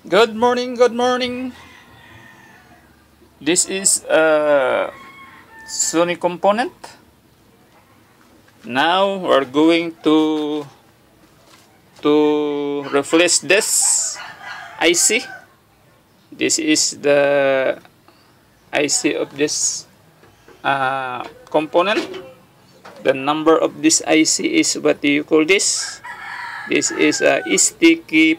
Good morning, good morning. This is a Sony component. Now we're going to replace this IC. This is the IC of this component. The number of this IC is, what do you call this? This is a STK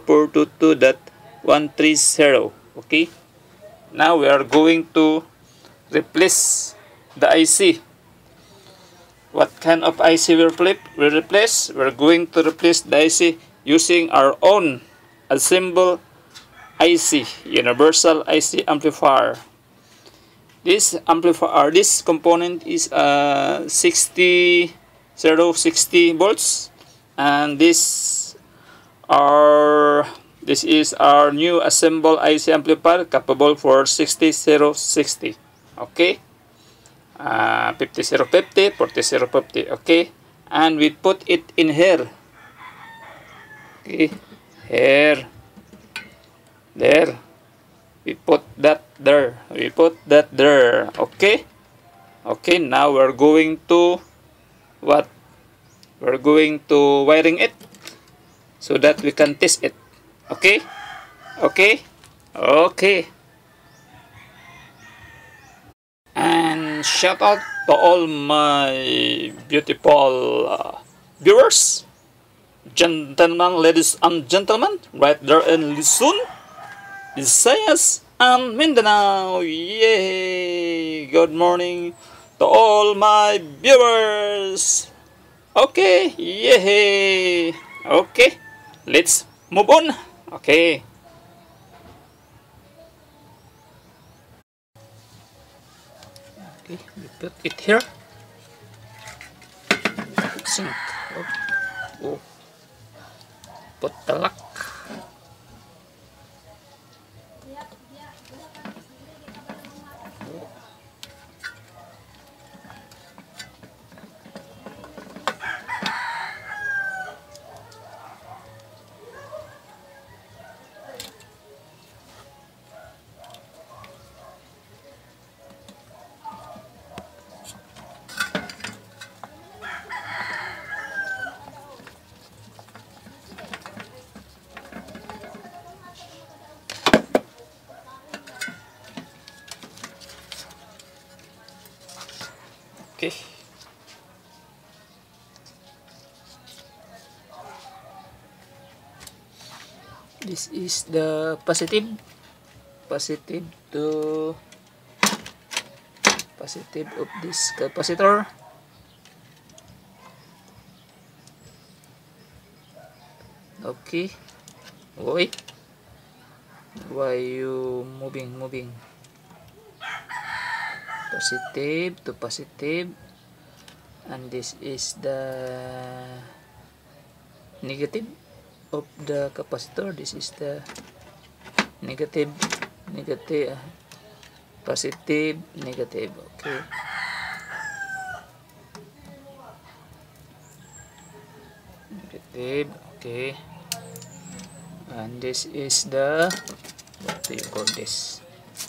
4422.130. Okay. Now we are going to replace the IC. What kind of IC we replace? We're going to replace the IC using our own assemble IC, universal IC amplifier. This amplifier, this component is 60 volts, and this is our new assemble IC amplifier capable for 60. Okay, 50 40. Okay, and we put it in here. Okay, here, there. We put that there. Okay. Okay. Now we're going to what? We're going to wiring it so that we can test it. Okay. Okay. Okay. And shout out to all my beautiful viewers, gentlemen, ladies and gentlemen, right there in Luzon, Visayas, and Mindanao. Yay! Good morning to all my viewers. Okay, yay! Okay, let's move on. Okay. Okay, we put it here. Sync. Oh. Put the lock. Okay. This is the positive of this capacitor. Okay. Wait. Why you moving? Positive to positive, and this is the negative of the capacitor. This is the negative, positive, negative. Okay. Negative. Okay. And this is the, what do you call this?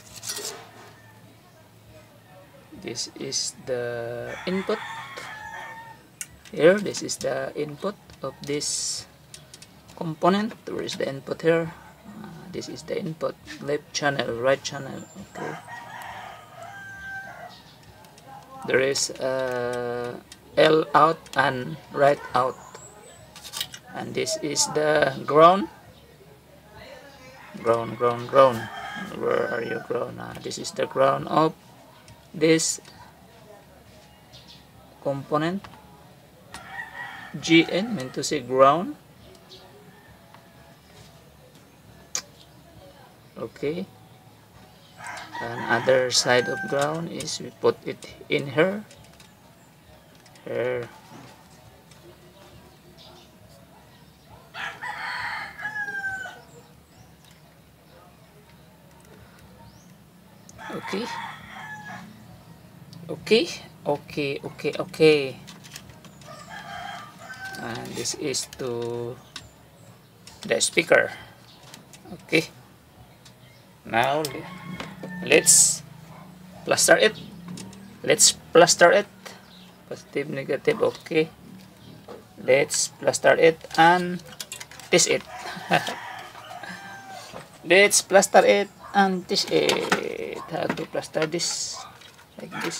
This is the input. Here, this is the input of this component. Where is the input here? This is the input. Left channel, right channel. Okay. There is L out and right out. And this is the ground. Ground. Where are you, ground? This is the ground of this component. GN meant to say ground. Okay. And other side of ground is we put it in here. Here. Okay. And this is to the speaker. Okay, now let's plaster it. Positive, negative. Okay, let's plaster it and test it. Let's plaster it and test it. How to plaster this? Like this.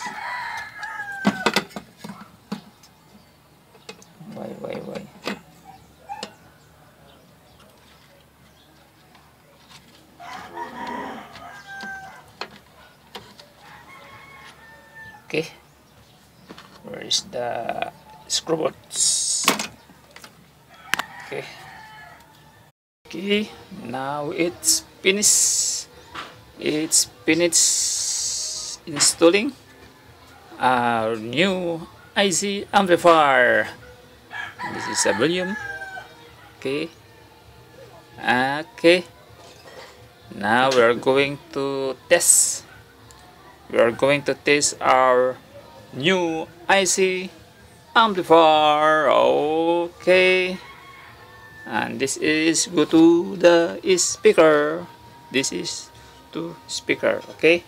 Why? Okay, where is the screw bolts? Okay, now it's finished. It's finished installing our new IC amplifier. This is a volume. Okay, now we are going to test. We are going to test our new IC amplifier. Okay, and this is go to the speaker. This is to speaker. Okay.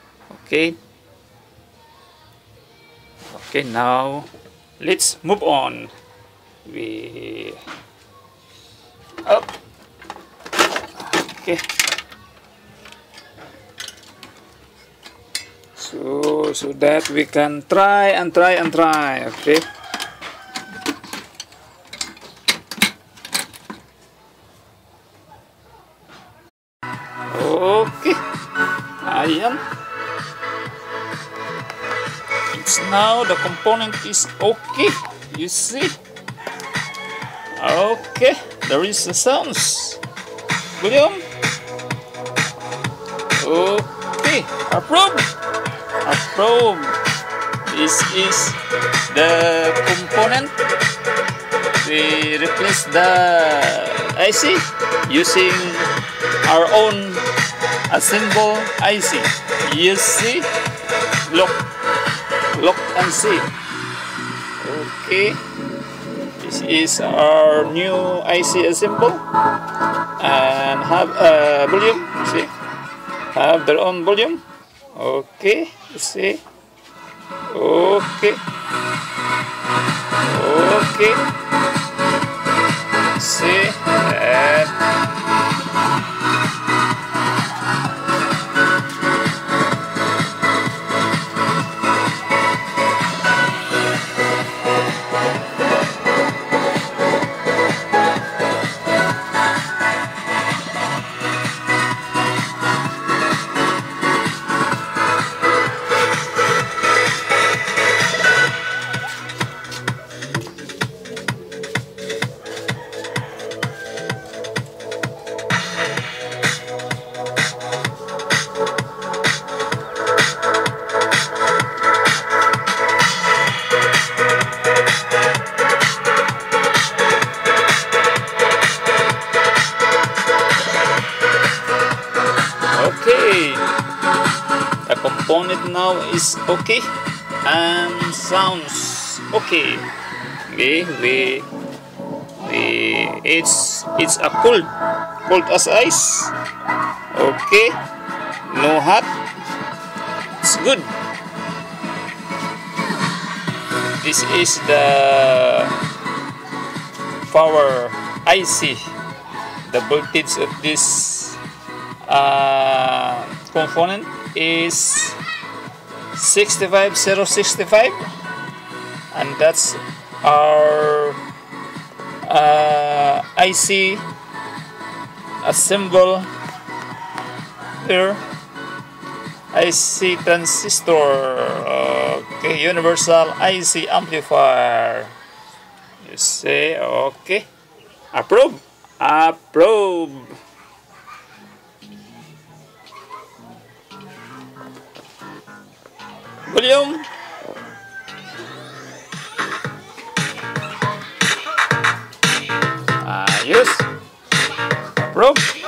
Now let's move on. We up. Okay. So that we can try. Okay. Okay. Ayan. It's now the component is okay. You see? Okay. There is the sounds. Volume. Okay. Approve. This is the component. We replace the IC using our own assemble IC. You see, look and see. Okay, this is our new IC assemble and have a volume. See, have their own volume. Okay, let's see. Okay. See that. Okay, the component now is okay and sounds okay. It's a cold as ice. Okay, no hot. It's good. This is the power IC. The voltage of this component is 65065, and that's our IC assemble here. IC transistor. Okay, universal IC amplifier. You say okay. Approve. Volume. Yes. Approve.